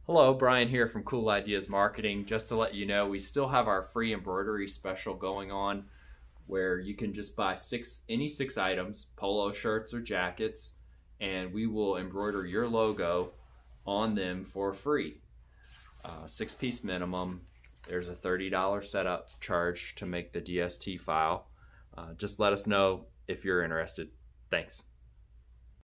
Hello, Brian here from Cool Ideas Marketing. Just to let you know, we still have our free embroidery special going on where you can just buy any six items, polo shirts or jackets, and we will embroider your logo on them for free. 6-piece minimum. There's a $30 setup charge to make the DST file. Just let us know if you're interested. Thanks.